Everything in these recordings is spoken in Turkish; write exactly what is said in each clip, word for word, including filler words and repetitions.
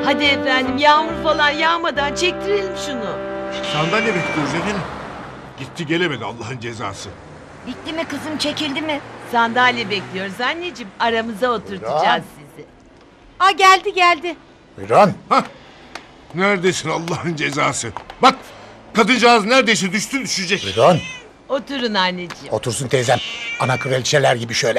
Hadi efendim, yağmur falan yağmadan çektirelim şunu. Sandalye bekliyoruz efendim. Gitti gelemedi Allah'ın cezası. Bitti mi kızım, çekildi mi? Sandalye bekliyoruz anneciğim. Aramıza oturtacağız sizi. Aa, geldi geldi. Buyurun. Hah. Neredesin Allah'ın cezası? Bak kadıncağız neredeyse düştü düşecek. Buyurun. Oturun anneciğim. Otursun teyzem. Ana kraliçeler gibi şöyle.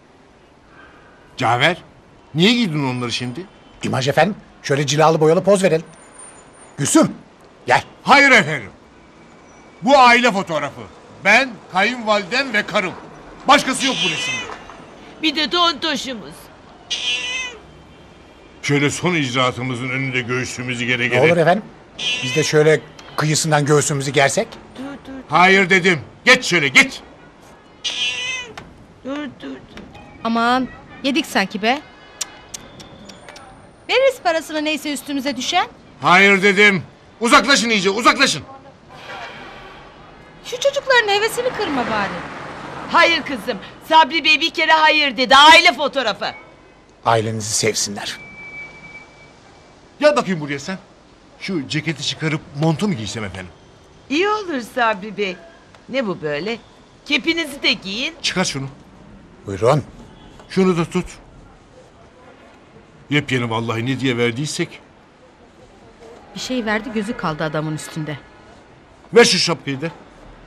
Cafer niye giydin onları şimdi? İmaj efendim. Şöyle cilalı boyalı poz verelim. Gülsüm. Gel. Hayır efendim. Bu aile fotoğrafı. Ben, kayınvalidem ve karım. Başkası yok bu resimde. Bir de tontoşumuz. Şöyle son icraatımızın önünde göğsümüzü gere Ne gere. olur efendim. Biz de şöyle kıyısından göğsümüzü gersek. Dur dur Hayır dedim. Geç şöyle geç. dur dur. dur. Aman, yedik sanki be. Veririz parasını neyse üstümüze düşen. Hayır dedim. Uzaklaşın iyice uzaklaşın. Şu çocukların hevesini kırma bari. Hayır kızım. Sabri Bey bir kere hayır dedi. Aile fotoğrafı. Ailenizi sevsinler. Gel bakayım buraya sen. Şu ceketi çıkarıp montu mu giysem efendim? İyi olur Sabri Bey. Ne bu böyle? Kepinizi de giyin. Çıkar şunu. Buyurun. Şunu da tut. Yepyeni vallahi ne diye verdiysek. Bir şey verdi, gözü kaldı adamın üstünde. Ver şu şapkayı da.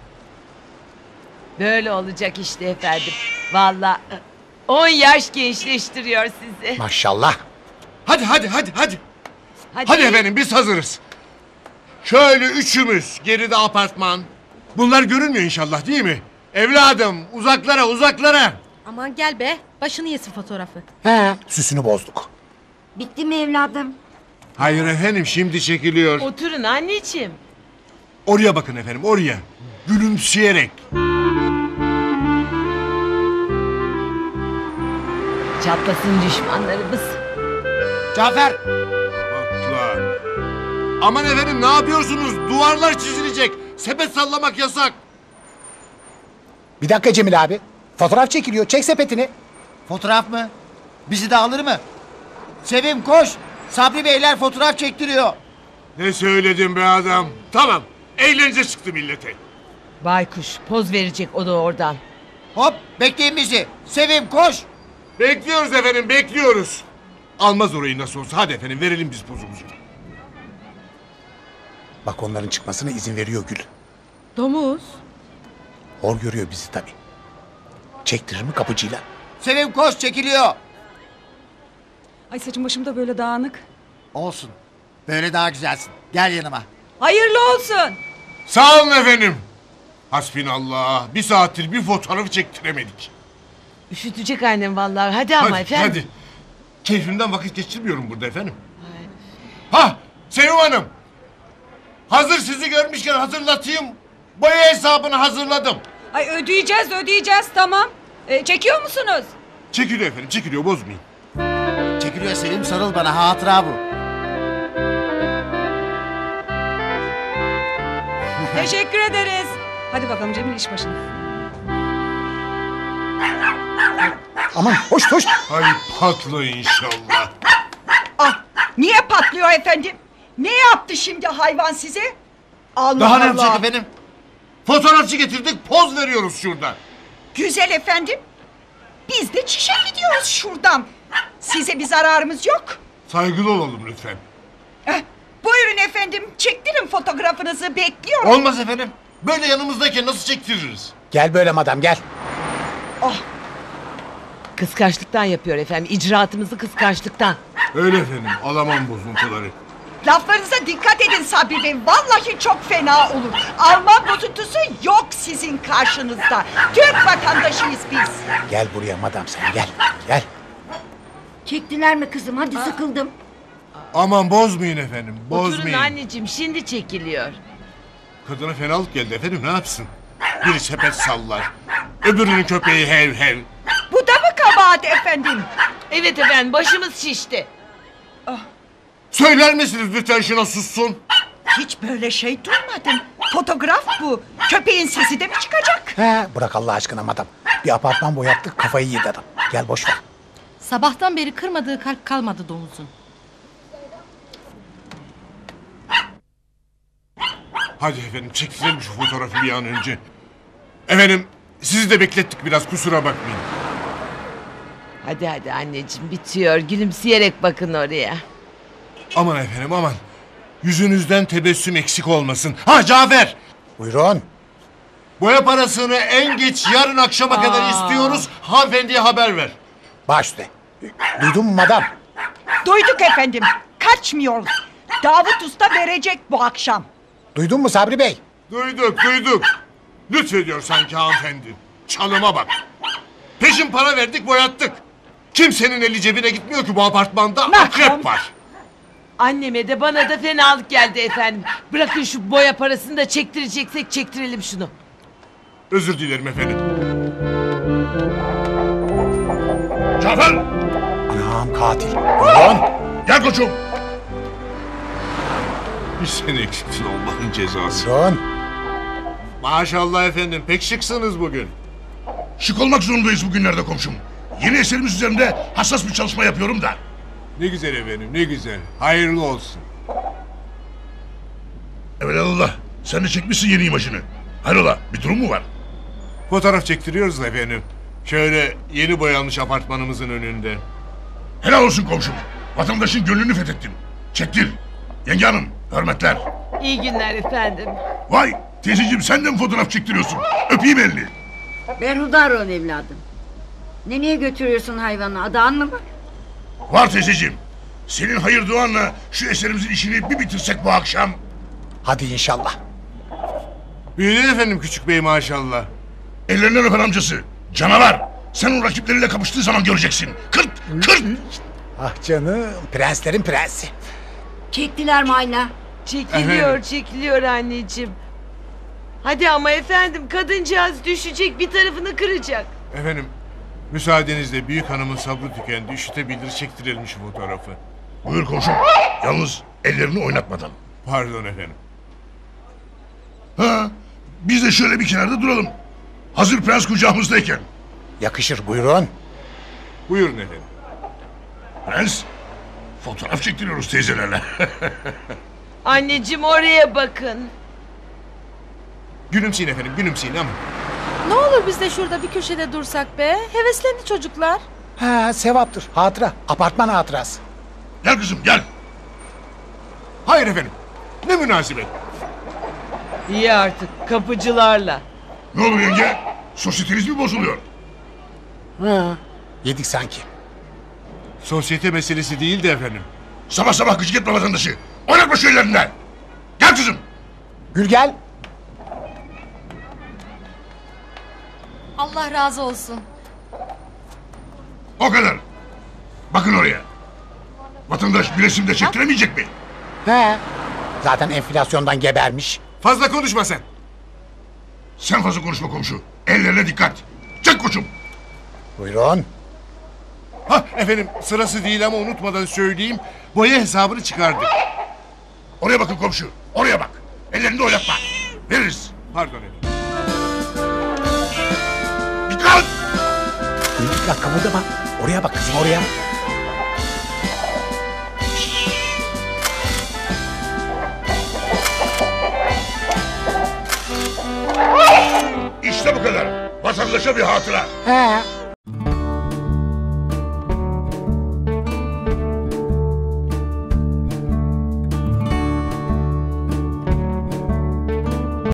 Böyle olacak işte efendim. Vallahi on yaş gençleştiriyor sizi. Maşallah. Hadi hadi hadi hadi. Hadi, Hadi efendim biz hazırız. Şöyle üçümüz geride apartman. Bunlar görünmüyor inşallah değil mi? Evladım uzaklara uzaklara. Aman gel be, başını yesin fotoğrafı. He. Süsünü bozduk. Bitti mi evladım? Hayır efendim şimdi çekiliyor. Oturun anneciğim. Oraya bakın efendim oraya. Gülümseyerek. Çatlasın düşmanlarımız. Cafer! Atla. Aman efendim ne yapıyorsunuz? Duvarlar çizilecek. Sepet sallamak yasak. Bir dakika Cemil abi. Fotoğraf çekiliyor. Çek sepetini. Fotoğraf mı? Bizi de alır mı? Sevim koş! Sabri Beyler fotoğraf çektiriyor. Ne söyledim be adam? Tamam. Eğlence çıktı millete. Baykuş poz verecek o da oradan. Hop bekleyin bizi. Sevim koş! Bekliyoruz efendim bekliyoruz. Almaz orayı nasıl olsa. Hadi efendim verelim biz pozumuzu. Bak onların çıkmasına izin veriyor Gül. Domuz. Hor görüyor bizi tabii. Çektirir mi kapıcıyla? Sevim koş çekiliyor. Ay saçım başım da böyle dağınık. Olsun. Böyle daha güzelsin. Gel yanıma. Hayırlı olsun. Sağ olun efendim. Hasbinallah. Bir saattir bir fotoğrafı çektiremedik. Üşütecek annem vallahi. Hadi ama Hadi efendim. hadi. Keyfimden vakit geçirmiyorum burada efendim. Ha Sevim Hanım. Hazır sizi görmüşken hazırlatayım. Boya hesabını hazırladım. Ay ödeyeceğiz ödeyeceğiz tamam. E, çekiyor musunuz? Çekiliyor efendim çekiliyor bozmayın. Çekiliyor Sevim, sarıl bana, hatıra bu. Teşekkür ederiz. Hadi bakalım Cemil iş başına. Aman hoş hoş. Hay patla inşallah. Ah, niye patlıyor efendim? Ne yaptı şimdi hayvan size? Allah Daha ne Allah. yapacak efendim? Fotoğrafçı getirdik poz veriyoruz şurada. Güzel efendim. Biz de çişe gidiyoruz şuradan. Size bir zararımız yok. Saygılı olalım lütfen. Eh, buyurun efendim, çektirin fotoğrafınızı, bekliyorum. Olmaz efendim. Böyle yanımızdayken nasıl çektiririz? Gel böyle madam gel. Oh, Kıskançlıktan yapıyor efendim. İcraatımızı kıskançlıktan. Öyle efendim alamam bozuntuları. laflarınıza dikkat edin Sabri Bey. Vallahi çok fena olur. Alman bozuntusu yok sizin karşınızda. Türk vatandaşıyız biz. Gel buraya madam sen gel. Gel. Çektiler mi kızım? Hadi sıkıldım. Aman bozmayın efendim Oturun bozmayın. anneciğim şimdi çekiliyor. Kadına fenalık geldi efendim ne yapsın? Biri sepet sallar. Öbürünün köpeği hev hev. Bu da mı kabahat efendim? Evet efendim başımız şişti. Söyler misiniz lütfen şuna sussun? Hiç böyle şey duymadım. Fotoğraf bu. Köpeğin sesi de mi çıkacak? He, bırak Allah aşkına madam. Bir apartman boyattık kafayı yedi adam. Gel boş ver. Sabahtan beri kırmadığı kalp kalmadı domuzun. Hadi efendim çektirelim şu fotoğrafı bir an önce. Efendim sizi de beklettik biraz kusura bakmayın. Hadi hadi anneciğim bitiyor. Gülümseyerek bakın oraya. Aman efendim aman. Yüzünüzden tebessüm eksik olmasın. Ha Cafer! Buyurun. Boya parasını en geç yarın akşama kadar istiyoruz. Hanımefendiye haber ver. Baş üstüne. Duydun mu madam? Duyduk efendim. Kaçmıyoruz. Davut Usta verecek bu akşam. Duydun mu Sabri Bey? Duyduk duyduk. Lütfediyor sanki hanımefendi. Çalıma bak. Peşin para verdik boyattık. Kimsenin eli cebine gitmiyor ki bu apartmanda. Akrep var. Anneme de bana da fenalık geldi efendim. Bırakın şu boya parasını da çektireceksek çektirelim şunu. Özür dilerim efendim. Cafer! Anam katil. Buyurun. Gel koçum. Bir sene eksiksin Allah'ın cezası. Buyurun. Maşallah efendim pek şıksınız bugün. Şık olmak zorundayız bugünlerde komşum. Yeni eserimiz üzerinde hassas bir çalışma yapıyorum da. Ne güzel efendim ne güzel. Hayırlı olsun. Evelallah sen de çekmişsin yeni imajını. Hayrola bir durum mu var? Fotoğraf çektiriyoruz da efendim. Şöyle yeni boyanmış apartmanımızın önünde. Helal olsun komşum. Vatandaşın gönlünü fethettin. Çektir. Yenge hanım hürmetler. İyi günler efendim. Vay teyzeciğim sen de mi fotoğraf çektiriyorsun? Öpeyim elini. Berhudar ol evladım. Nereye götürüyorsun hayvanı? Adağın mı var? Var teyzeciğim. Senin hayır duanla şu eserimizin işini bir bitirsek bu akşam. Hadi inşallah. Büyüdün efendim küçük bey maşallah. Ellerinden öper amcası. Canavar. Sen o rakipleriyle kapıştığı zaman göreceksin. Kırt kırt. Ah canım prenslerin prensi. Çektiler mi hala? Çekiliyor Efendim? çekiliyor anneciğim. Hadi ama efendim kadıncağız düşecek bir tarafını kıracak. Efendim müsaadenizle büyük hanımın sabrı tükendi. Üşütebilir çektirelim şu fotoğrafı. Buyur komşum. Yalnız ellerini oynatmadan. Pardon efendim. Ha, biz de şöyle bir kenarda duralım. Hazır prens kucağımızdayken. Yakışır buyurun. Buyurun efendim. Prens, fotoğraf çektiriyoruz teyzelerle. Anneciğim oraya bakın. Gülümseyin efendim gülümseyin ama. Ne olur biz de şurada bir köşede dursak be. Heveslendi çocuklar. Ha sevaptır. Hatıra. Apartman hatırası. Gel kızım gel. Hayır efendim. Ne münasebet. İyi artık kapıcılarla. Ne olur yenge? Sosyeteniz mi bozuluyor? Ha. Yedik sanki. Sosyete meselesi değil de efendim. Sabah sabah gıcık etme vatandaşı. Oynatma şu ellerinden. Gel kızım. Gül gel. Allah razı olsun. O kadar. Bakın oraya. Vatandaş bir resim de çektiremeyecek mi? He. Zaten enflasyondan gebermiş. Fazla konuşma sen. Sen fazla konuşma komşu. Ellerine dikkat. Çek koçum. Buyurun. Ha efendim sırası değil ama unutmadan söyleyeyim. Boya hesabını çıkardık. Oraya bakın komşu. Oraya bak. Ellerini de oynatma. Veririz. Pardon efendim. Dikkat. Gül dikkat kımıldama. Oraya bak kızım oraya. İşte bu kadar. Vatandaşa bir hatıra. He.